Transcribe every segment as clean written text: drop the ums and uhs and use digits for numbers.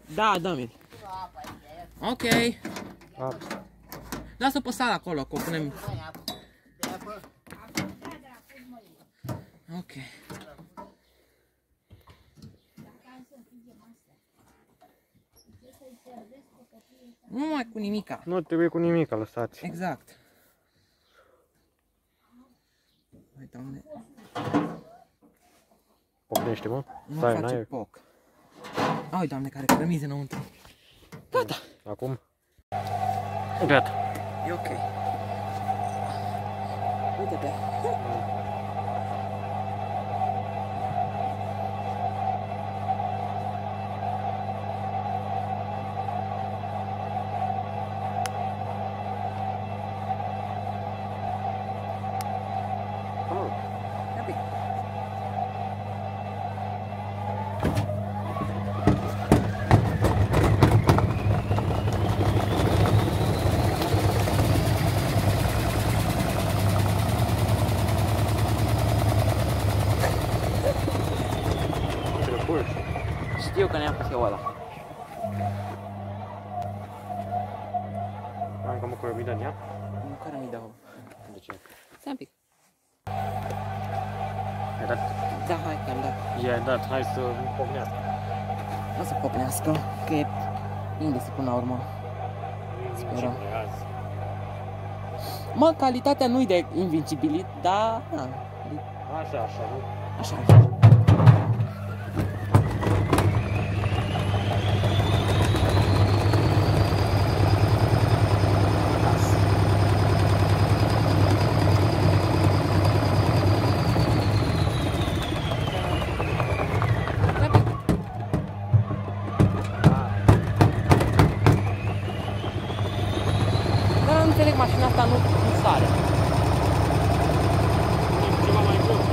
Da, dă-mi. Ok. Lasă pe sala acolo, că o punem. Ok. Nu mai cu nimica. Nu trebuie cu nimica, lăsați. Exact. Hai, Doamne. Pocnește, mă. Nu face poc. Ai, Doamne, care cărămize înăuntru. Gata. Acum? Gata. E ok. Uite-te. Știu că ne-am pus eu ăla. Am cam o cărămidă în ea? Nu cărămidă. De ce? Stai un pic. Ai dat? Da, hai că am dat. I-ai dat, hai să pocnească. O să popnească, că e Indesit până la urmă. Sperăm. Mă, calitatea nu-i de invincibilit, dar... Așa, nu? Așa. Mașina asta nu sare. E ceva mai greu.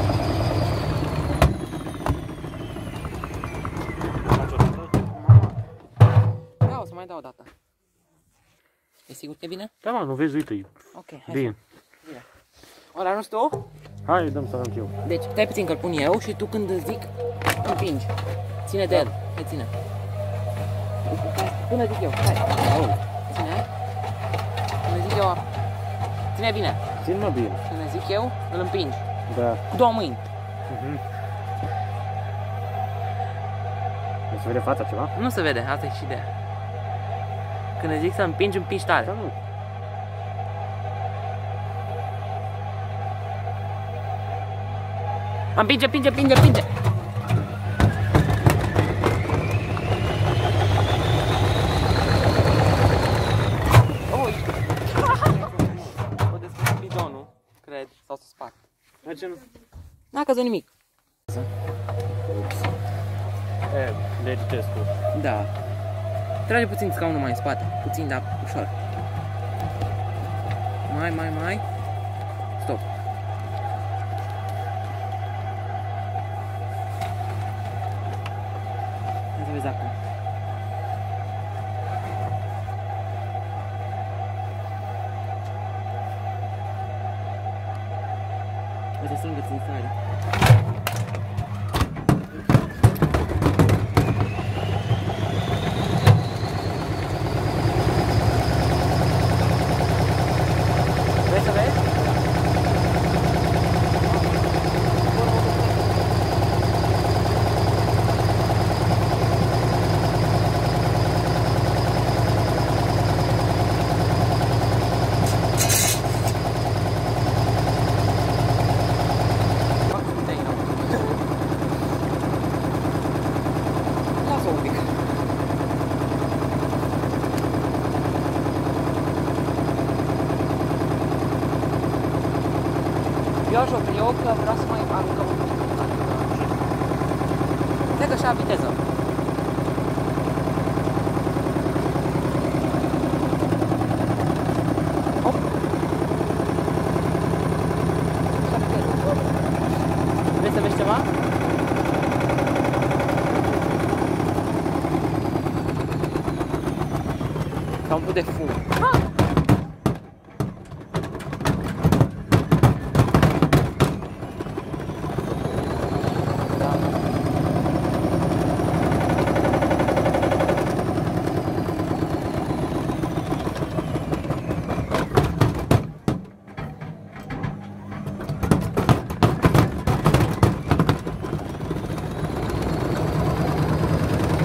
Faci o dată? Da, o să mai dau o dată. E sigur că e bine? Da, mă, nu vezi, uite-i. Ok, hai. Bine. Ăla nu-s tu? Hai, dăm să arunc eu. Deci, stai puțin că-l pun eu și tu când zic, împingi. Ține de el. Hai, ține. Până zic eu. Hai. Ține. Până zic eu. Ține bine. Țin-mă bine. Când zic eu, îl împingi. Da. Cu două mâini. Nu se vede fața ceva? Nu se vede, asta e și ideea. Când zic să împingi, împingi tare. Da, nu. Împinge, împinge, împinge, împinge. Sau să spart. N-a căzut nimic. Deci testul. Da. Trage puțin scaunul mai în spate. Puțin, dar ușor. Mai. Stop. Hai să vezi acum. O să strângă țințarii. Vrei să vezi? Eu că vreau să mai aruncăm un pic. Cred că și-a viteză. Hop. Și-a viteză. Vrei să vezi ceva? S-a umplut de fum.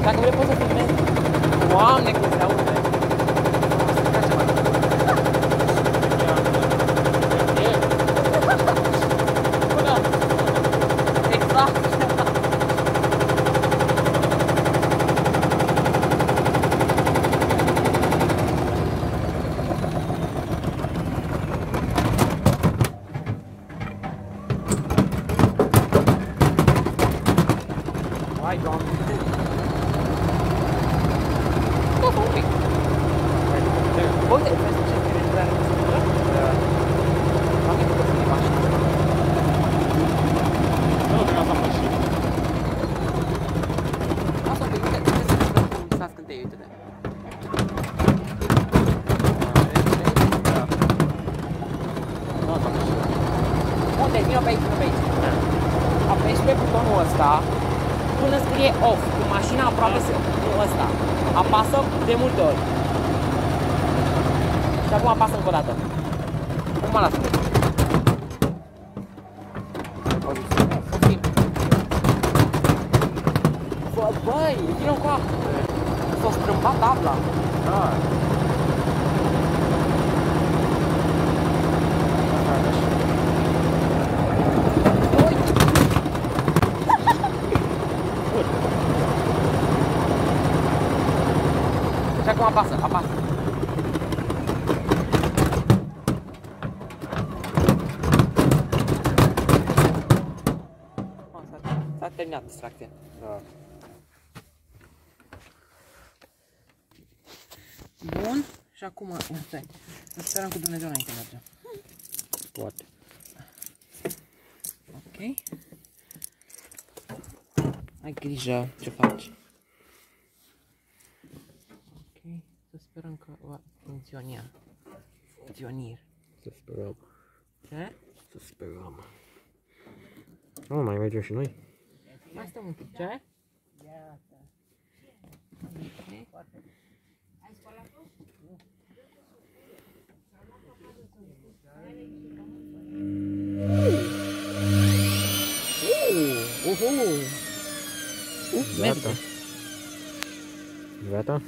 Dacă vrei poți să filmezi. Doamne, cum se aude. Am stricat ceva. Până. Exact. Hai, Doamne. Da, un pic. Uite, vezi ce scrie are în da. Am gândit că să-i mașina asta. Nu, că asta am mașină. Asta un pic, uite, trebuie să mișcăm cum s-a scântei, uite-te. Da. Nu, asta am mașină. Unde? Vino pe aici, vino pe aici. Apeși pe butonul ăsta până scrie off, cu mașina aproape ăsta. Apasă de multe ori. Și acum apasă încă o dată. Acum lasă. Bă, băi, vină încoa. S-a strâmbat tabla. Da. Și acum apasă, apasă. S-a terminat distracția. Da. Bun. Și acum, stai. Să sperăm cu Dumnezeu înainte mergem. Poate. Ok. Ai grijă ce faci. Ok. Să sperăm că va funcționa. Funcționir. Să sperăm. Ce? Să sperăm. Nu, mai mergem și noi? Mai stăm un pic. Ce? Ok. Gata. Gata?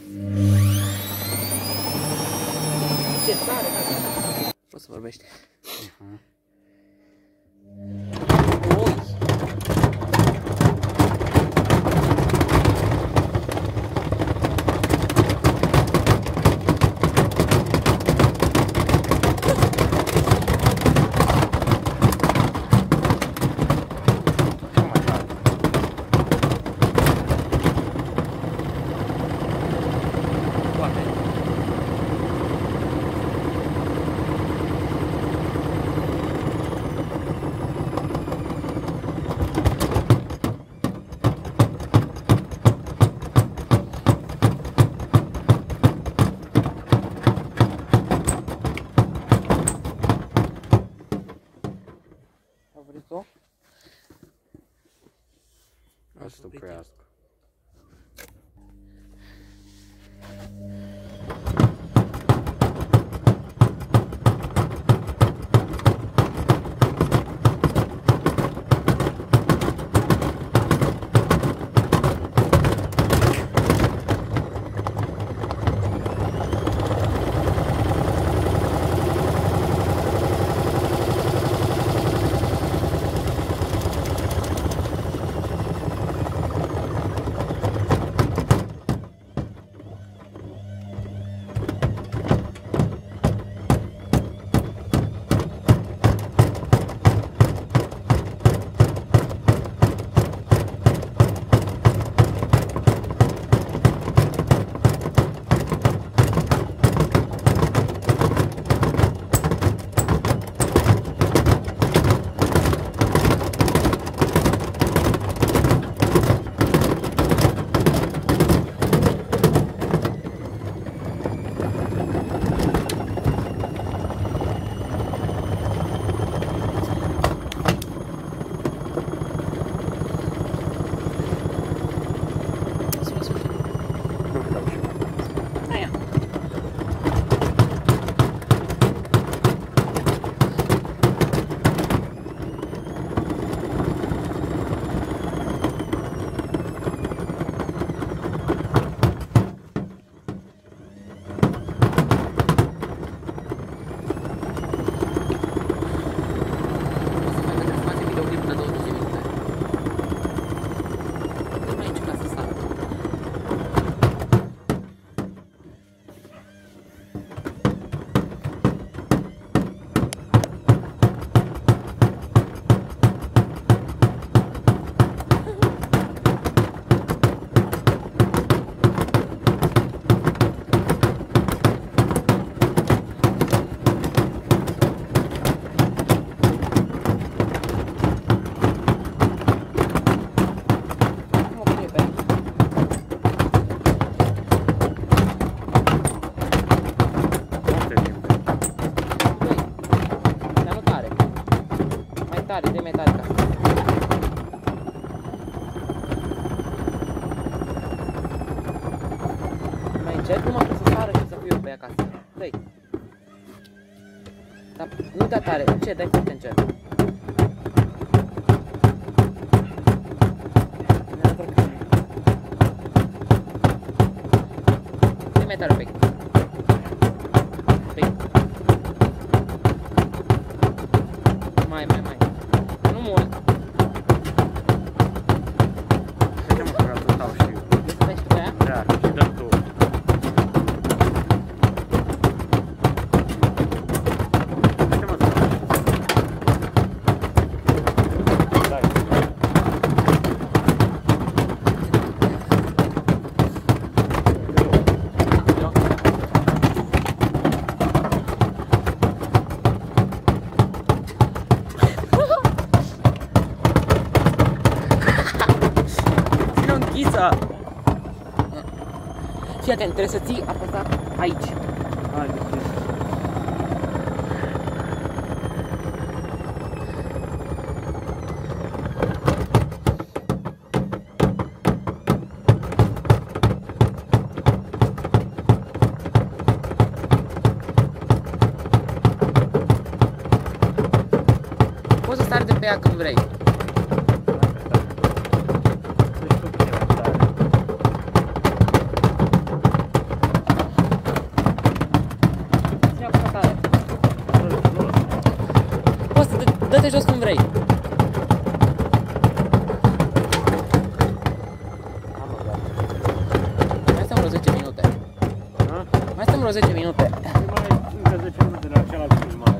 Ce tare, gata. Poți să vorbești. Oi. Să se oprească. de metalică. Mai încet, numai că să sară și să fiu eu pe ea acasă. Dă-i. Dar nu da tare, încet, dai foarte încet. Dă-i mai tare un pic. Mai. Nu mult. Haide mă, că să stau și eu. Vrei să dai și tu pe aia? Da, și dăm tu. Haide mă, să stau. Dai. Închisă! Fii atent, trebuie să ții apăsat aici. Hai, deschis. Poți să sari de pe ea când vrei. Dă-te jos când vrei. Mai stăm vreo 10 minute. Mai stăm vreo 10 minute. Mai încă 10 minute de la cealaltă filmare.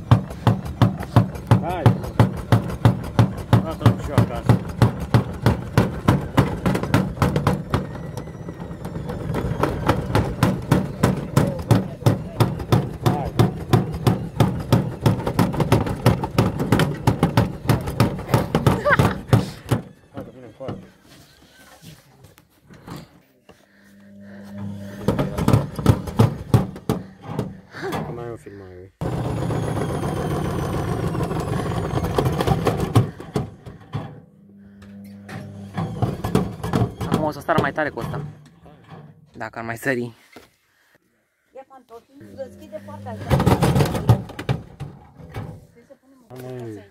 Hai! Asta-l și eu acasă. Mai e o filmare. Acum o să sară mai tare cu ăsta. Dacă ar mai sări. Ia pantofii, deschide poarta asta. Trebuie să punem o poartă aici.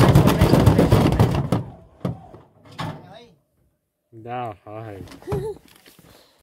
Da, hai.